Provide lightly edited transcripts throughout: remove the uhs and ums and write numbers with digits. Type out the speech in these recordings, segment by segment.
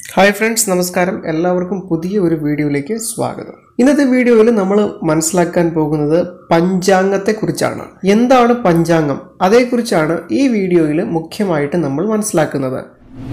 Hi friends, നമസ്കാരം. എല്ലാവർക്കും പുതിയ ഒരു വീഡിയോയിലേക്ക് സ്വാഗതം. ഇന്നത്തെ വീഡിയോയിൽ നമ്മൾ മനസ്സിലാക്കാൻ പോകുന്നത് പഞ്ചാംഗത്തെക്കുറിച്ചാണ്. എന്താണ് പഞ്ചാംഗം? അതേക്കുറിച്ചാണ് ഈ വീഡിയോയിൽ മുഖ്യമായിട്ട് നമ്മൾ മനസ്സിലാക്കുന്നത്.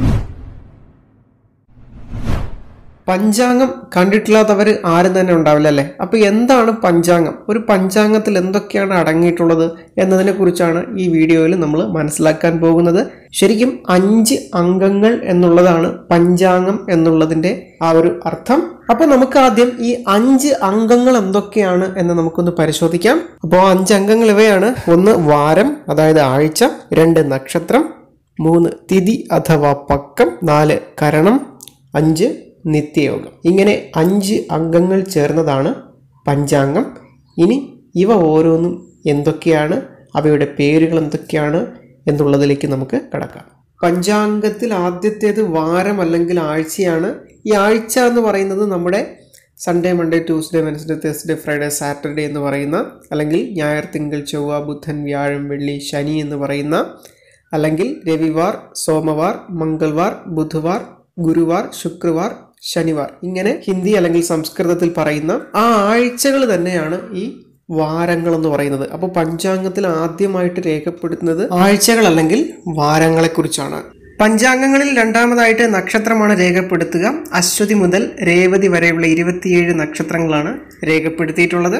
പഞ്ചാംഗം കണ്ടിട്ടില്ലാത്തവർ ആരും തന്നെ ഉണ്ടാവില്ല അല്ലേ? അപ്പോൾ എന്താണ് പഞ്ചാംഗം? ഒരു പഞ്ചാംഗത്തിൽ എന്തൊക്കെയാണ് അടങ്ങിയിട്ടുള്ളത് എന്നതിനെ കുറിച്ചാണ് ഈ വീഡിയോയിൽ നമ്മൾ മനസ്സിലാക്കാൻ പോകുന്നത്. ശരിക്കും 5 അംഗങ്ങൾ എന്നുള്ളതാണ് പഞ്ചാംഗം എന്നുള്ളതിൻ്റെ ആ ഒരു അർത്ഥം. അപ്പോൾ നമുക്ക് ആദ്യം ഈ 5 അംഗങ്ങൾ എന്തൊക്കെയാണ് എന്ന് നമുക്കൊന്ന് പരിശോധിക്കാം. അപ്പോൾ 5 അംഗങ്ങൾ ഇവയാണ്: 1 വാരം, അതായത് ആഴ്ച; 2 നക്ഷത്രം; 3 തിഥി അഥവാ പക്കം; 4 കരണം; 5 നിത്യയോഗം. ഇങ്ങനെ 5 അംഗങ്ങൾ ചേർന്നതാണ് പഞ്ചാംഗം. ഇനി ഇവ ഓരോന്നും എന്തൊക്കെയാണ്, അവയുടെ പേരുകൾ എന്തൊക്കെയാണ് എന്നുള്ളതിലേക്ക് നമുക്ക് കടക്കാം. പഞ്ചാംഗത്തിൽ ആദ്യത്തേത് വാരം അല്ലെങ്കിൽ ആഴ്ചയാണ്. ഈ ആഴ്ച എന്ന് പറയുന്നത് നമ്മുടെ Sunday, Monday, Tuesday, Wednesday, Thursday, Friday, Saturday എന്ന് പറയുന്ന, അല്ലെങ്കിൽ ഞായർ, തിങ്കൾ, ചൊവ്വ, ബുധൻ, വ്യാഴം, വെള്ളി, ശനി എന്ന് പറയുന്ന, അല്ലെങ്കിൽ രവിവാർ, സോമവാർ, മംഗൾവാർ, ബുധവാർ, ഗുരുവാർ, ശുക്രവാർ, ശനിവാർ, ഇങ്ങനെ ഹിന്ദി അല്ലെങ്കിൽ സംസ്കൃതത്തിൽ പറയുന്ന ആ ആഴ്ചകൾ തന്നെയാണ് ഈ വാരങ്ങൾ എന്ന് പറയുന്നത്. അപ്പോൾ പഞ്ചാംഗത്തിൽ ആദ്യമായിട്ട് രേഖപ്പെടുത്തുന്നത് ആഴ്ചകൾ അല്ലെങ്കിൽ വാരങ്ങളെ കുറിച്ചാണ്. പഞ്ചാംഗങ്ങളിൽ രണ്ടാമതായിട്ട് നക്ഷത്രമാണ് രേഖപ്പെടുത്തുക. അശ്വതി മുതൽ രേവതി വരെയുള്ള 27 നക്ഷത്രങ്ങളാണ് രേഖപ്പെടുത്തിയിട്ടുള്ളത്.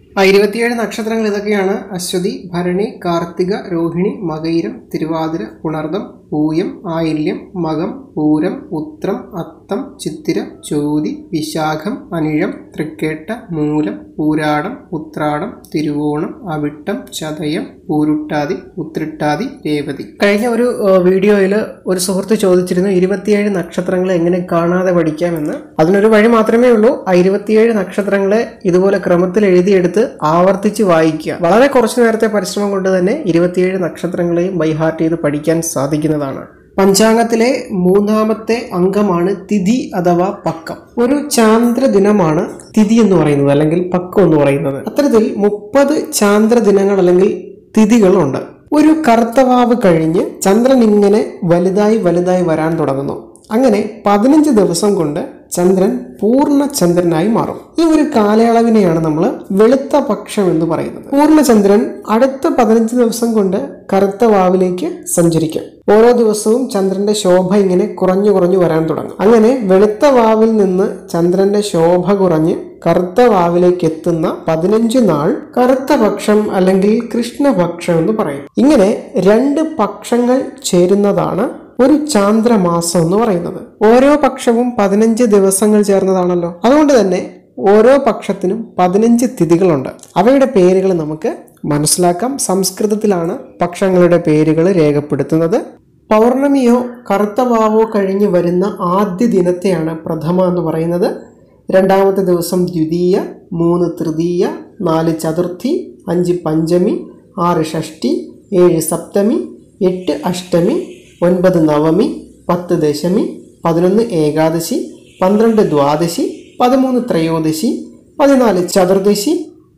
27 നക്ഷത്രങ്ങൾ ഇതൊക്കെയാണ്: അശ്വതി, ഭരണി, കാർത്തിക, രോഹിണി, മകയിരം, തിരുവാതിര, പുണർദം, പൂയം, ആയില്യം, മകം, പൂരം, ഉത്രം, അത്തം, ചിത്തിര, ചോതി, വിശാഖം, അനിഴം, തൃക്കേട്ട, മൂലം, പൂരാടം, ഉത്രാടം, തിരുവോണം, അവിട്ടം, ചതയം, പൂരുട്ടാതി, ഉത്രിട്ടാതി, രേവതി. കഴിഞ്ഞ ഒരു വീഡിയോയിൽ ഒരു സുഹൃത്ത് ചോദിച്ചിരുന്നു 27 നക്ഷത്രങ്ങളെ എങ്ങനെ കാണാതെ പഠിക്കാമെന്ന്. അതിനൊരു വഴി മാത്രമേ ഉള്ളൂ. 27 നക്ഷത്രങ്ങളെ ഇതുപോലെ ക്രമത്തിൽ എഴുതിയെടുത്ത് ആവർത്തിച്ച് വായിക്കുക. വളരെ കുറച്ചു നേരത്തെ പരിശ്രമം കൊണ്ട് തന്നെ 27 നക്ഷത്രങ്ങളെയും ബൈഹാർട്ട് ചെയ്ത് പഠിക്കാൻ സാധിക്കുന്നതാണ്. പഞ്ചാംഗത്തിലെ 3ാമത്തെ അംഗമാണ് തിഥി അഥവാ പക്കം. ഒരു ചാന്ദ്ര ദിനമാണ് തിഥി എന്ന് പറയുന്നത്, അല്ലെങ്കിൽ പക്കം എന്ന് പറയുന്നത്. അത്തരത്തിൽ 30 ചാന്ദ്ര ദിനങ്ങൾ അല്ലെങ്കിൽ തിഥികളുണ്ട്. ഒരു കറുത്തവാവ് കഴിഞ്ഞ് ചന്ദ്രൻ ഇങ്ങനെ വലുതായി വലുതായി വരാൻ തുടങ്ങുന്നു. അങ്ങനെ 15 ദിവസം കൊണ്ട് ചന്ദ്രൻ പൂർണ്ണ ചന്ദ്രനായി മാറും. ഈ ഒരു കാലയളവിനെയാണ് നമ്മൾ വെളുത്ത പക്ഷം എന്ന് പറയുന്നത്. പൂർണ്ണചന്ദ്രൻ അടുത്ത 15 ദിവസം കൊണ്ട് കറുത്ത വാവിലേക്ക് സഞ്ചരിക്കും. ഓരോ ദിവസവും ചന്ദ്രന്റെ ശോഭ ഇങ്ങനെ കുറഞ്ഞു കുറഞ്ഞു വരാൻ തുടങ്ങും. അങ്ങനെ വെളുത്ത വാവിൽ നിന്ന് ചന്ദ്രന്റെ ശോഭ കുറഞ്ഞ് കറുത്ത വാവിലേക്ക് എത്തുന്ന 15 നാൾ കറുത്ത പക്ഷം അല്ലെങ്കിൽ കൃഷ്ണപക്ഷം എന്ന് പറയും. ഇങ്ങനെ 2 പക്ഷങ്ങൾ ചേരുന്നതാണ് ഒരു ചാന്ദ്രമാസം എന്ന് പറയുന്നത്. ഓരോ പക്ഷവും 15 ദിവസങ്ങൾ ചേർന്നതാണല്ലോ. അതുകൊണ്ട് തന്നെ ഓരോ പക്ഷത്തിനും 15 തിഥികളുണ്ട്. അവയുടെ പേരുകൾ നമുക്ക് മനസ്സിലാക്കാം. സംസ്കൃതത്തിലാണ് പക്ഷങ്ങളുടെ പേരുകൾ രേഖപ്പെടുത്തുന്നത്. പൗർണമിയോ കറുത്തവാവോ കഴിഞ്ഞ് വരുന്ന ആദ്യ ദിനത്തെയാണ് പ്രഥമ എന്ന് പറയുന്നത്. 2ാമത്തെ ദിവസം ദ്വിതീയ, 3 തൃതീയ, 4 ചതുർത്ഥി, 5 പഞ്ചമി, 6 ഷഷ്ടി, 7 സപ്തമി, 8 അഷ്ടമി, 9 നവമി, 10 ദശമി, 11 ഏകാദശി, 12 ദ്വാദശി, 13 ത്രയോദശി, 14 ചതുർദശി,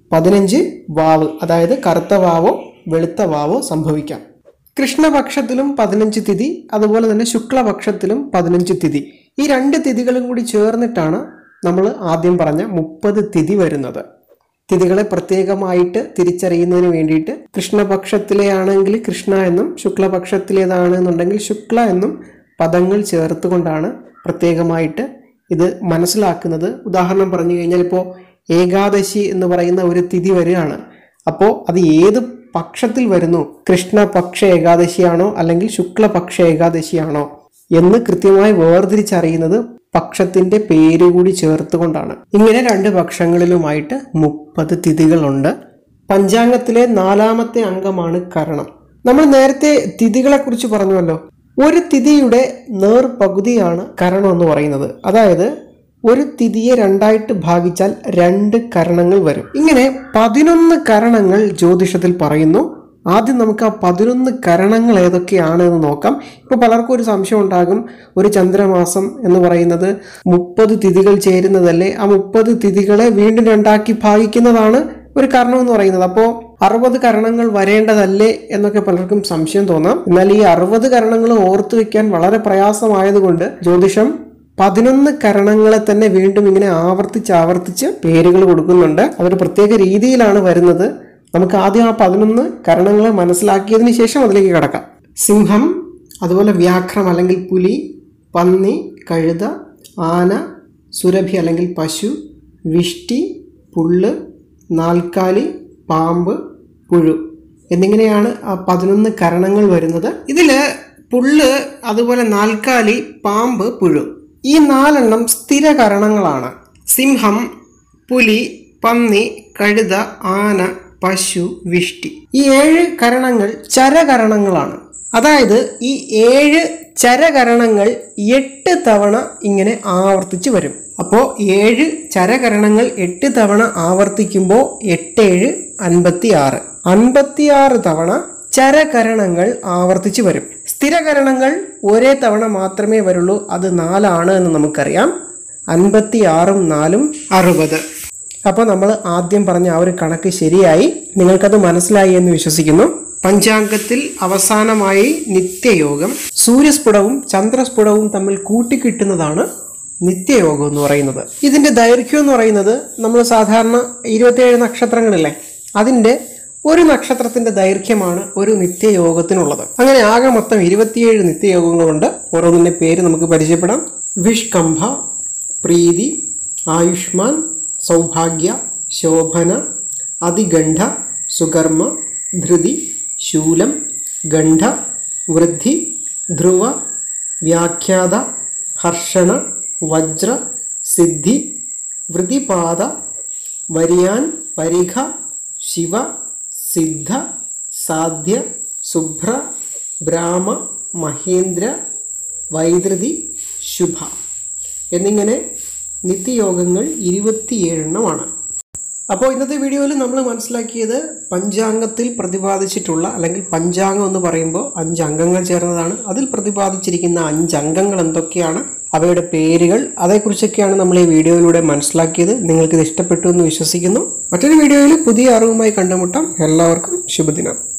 15 വാവ്, അതായത് കറുത്ത വാവോ വെളുത്ത വാവോ സംഭവിക്കാം. കൃഷ്ണപക്ഷത്തിലും 15 തിഥി, അതുപോലെ തന്നെ ശുക്ലപക്ഷത്തിലും 15 തിഥി. ഈ 2 തിഥികളും കൂടി ചേർന്നിട്ടാണ് നമ്മൾ ആദ്യം പറഞ്ഞ 30 തിഥി വരുന്നത്. തിഥികളെ പ്രത്യേകമായിട്ട് തിരിച്ചറിയുന്നതിന് വേണ്ടിയിട്ട് കൃഷ്ണപക്ഷത്തിലെ ആണെങ്കിൽ കൃഷ്ണ എന്നും ശുക്ലപക്ഷത്തിലേതാണെന്നുണ്ടെങ്കിൽ ശുക്ല എന്നും പദങ്ങൾ ചേർത്തുകൊണ്ടാണ് പ്രത്യേകമായിട്ട് ഇത് മനസ്സിലാക്കുന്നത്. ഉദാഹരണം പറഞ്ഞു കഴിഞ്ഞാൽ ഇപ്പോൾ ഏകാദശി എന്ന് പറയുന്ന ഒരു തിഥി വരികയാണ്. അപ്പോൾ അത് ഏത് പക്ഷത്തിൽ വരുന്നു, കൃഷ്ണപക്ഷ ഏകാദശിയാണോ അല്ലെങ്കിൽ ശുക്ലപക്ഷ ഏകാദശിയാണോ എന്ന് കൃത്യമായി വേർതിരിച്ചറിയുന്നത് പക്ഷത്തിന്റെ പേരുകൂടി ചേർത്തുകൊണ്ടാണ്. ഇങ്ങനെ 2 പക്ഷങ്ങളിലുമായിട്ട് 30 തിഥികളുണ്ട്. പഞ്ചാംഗത്തിലെ 4ാമത്തെ അംഗമാണ് കരണം. നമ്മൾ നേരത്തെ തിഥികളെ കുറിച്ച് പറഞ്ഞുവല്ലോ. ഒരു തിഥിയുടെ നേർപകുതിയാണ് കരണം എന്ന് പറയുന്നത്. അതായത് ഒരു തിഥിയെ 2ആയിട്ട് ഭാഗിച്ചാൽ 2 കരണങ്ങൾ വരും. ഇങ്ങനെ 11 കരണങ്ങൾ ജ്യോതിഷത്തിൽ പറയുന്നു. ആദ്യം നമുക്ക് ആ 11 കരണങ്ങൾ ഏതൊക്കെയാണ് എന്ന് നോക്കാം. ഇപ്പോൾ പലർക്കും ഒരു സംശയം ഉണ്ടാകും, ഒരു ചന്ദ്രമാസം എന്ന് പറയുന്നത് 30 തിഥികൾ ചേരുന്നതല്ലേ, ആ 30 തിഥികളെ വീണ്ടും 2ആക്കി ഭാഗിക്കുന്നതാണ് ഒരു കരണം എന്ന് പറയുന്നത്. അപ്പോൾ 60 കരണങ്ങൾ വരേണ്ടതല്ലേ എന്നൊക്കെ പലർക്കും സംശയം തോന്നാം. എന്നാൽ ഈ 60 കരണങ്ങൾ ഓർത്തു വെക്കാൻ വളരെ പ്രയാസമായതുകൊണ്ട് ജ്യോതിഷം 11 കരണങ്ങളെ തന്നെ വീണ്ടും ഇങ്ങനെ ആവർത്തിച്ച് പേരുകൾ കൊടുക്കുന്നുണ്ട്. അതൊരു പ്രത്യേക രീതിയിലാണ് വരുന്നത്. നമുക്ക് ആദ്യം ആ 11 കരണങ്ങളെ മനസ്സിലാക്കിയതിന് ശേഷം അതിലേക്ക് കടക്കാം. സിംഹം, അതുപോലെ വ്യാഘ്രം അല്ലെങ്കിൽ പുലി, പന്നി, കഴുത, ആന, സുരഭി അല്ലെങ്കിൽ പശു, വിഷ്ടി, പുല്ല്, നാൽക്കാലി, പാമ്പ്, പുഴു എന്നിങ്ങനെയാണ് ആ 11 കരണങ്ങൾ വരുന്നത്. ഇതിൽ പുല്ല്, അതുപോലെ നാൽക്കാലി, പാമ്പ്, പുഴു ഈ 4 സ്ഥിരകരണങ്ങളാണ്. സിംഹം, പുലി, പന്നി, കഴുത, ആന, പശു, വിഷ്ടി ഈ 7 കരണങ്ങൾ ചരകരണങ്ങളാണ്. അതായത് ഈ 7 ചരകരണങ്ങൾ 8 തവണ ഇങ്ങനെ ആവർത്തിച്ച് വരും. അപ്പോൾ 7 ചരകരണങ്ങൾ 8 തവണ ആവർത്തിക്കുമ്പോൾ 8 7 56. 56 തവണ ചരകരണങ്ങൾ ആവർത്തിച്ച് വരും. സ്ഥിരകരണങ്ങൾ ഒരേ തവണ മാത്രമേ വരുള്ളൂ. അത് 4 ആണ് എന്ന് നമുക്കറിയാം. 56 4 60. അപ്പോൾ നമ്മൾ ആദ്യം പറഞ്ഞ ആ ഒരു കണക്ക് ശരിയായി. നിങ്ങൾക്കത് മനസ്സിലായി എന്ന് വിശ്വസിക്കുന്നു. പഞ്ചാംഗത്തിൽ അവസാനമായി നിത്യയോഗം, സൂര്യസ്ഫുടവും ചന്ദ്രസ്ഫുടവും തമ്മിൽ കൂട്ടിക്കിട്ടുന്നതാണ് നിത്യയോഗം എന്ന് പറയുന്നത്. ഇതിൻ്റെ ദൈർഘ്യം എന്ന് പറയുന്നത് നമ്മൾ സാധാരണ 27 നക്ഷത്രങ്ങളില്ലേ, അതിൻ്റെ ഒരു നക്ഷത്രത്തിന്റെ ദൈർഘ്യമാണ് ഒരു നിത്യയോഗത്തിനുള്ളത്. അങ്ങനെ ആകെ മൊത്തം 27 നിത്യയോഗങ്ങളുണ്ട്. ഓരോന്നിന്റെ പേര് നമുക്ക് പരിചയപ്പെടാം. വിഷ്കംഭ, പ്രീതി, ആയുഷ്മാൻ, സൗഭാഗ്യ, ശോഭന, അതിഗണ്ഠ, സുകർമ്മ, ധൃതി, ശൂലം, ഗണ്ഠ, വൃദ്ധി, ധ്രുവ, വ്യാഖ്യാത, ഹർഷണ, വജ്ര, സിദ്ധി, വൃതിപാത, വരിയാൻ, പരിഘ, ശിവ, സിദ്ധ, സാധ്യ, ശുഭ്ര, ബ്രാഹ്മ, മഹേന്ദ്ര, വൈദ്യുതി, ശുഭ എന്നിങ്ങനെ നിത്യയോഗങ്ങൾ 27 അപ്പോൾ ഇന്നത്തെ വീഡിയോയിൽ നമ്മൾ മനസ്സിലാക്കിയത് പഞ്ചാംഗത്തിൽ പ്രതിപാദിച്ചിട്ടുള്ള, അല്ലെങ്കിൽ പഞ്ചാംഗം എന്ന് പറയുമ്പോൾ 5 അംഗങ്ങൾ ചേർന്നതാണ്. അതിൽ പ്രതിപാദിച്ചിരിക്കുന്ന 5 അംഗങ്ങൾ എന്തൊക്കെയാണ്, അവയുടെ പേരുകൾ, അതേക്കുറിച്ചൊക്കെയാണ് നമ്മൾ ഈ വീഡിയോയിലൂടെ മനസ്സിലാക്കിയത്. നിങ്ങൾക്കിത് ഇഷ്ടപ്പെട്ടു എന്ന് വിശ്വസിക്കുന്നു. മറ്റൊരു വീഡിയോയിൽ പുതിയ അറിവുമായി കണ്ടുമുട്ടാം. എല്ലാവർക്കും ശുഭദിനം.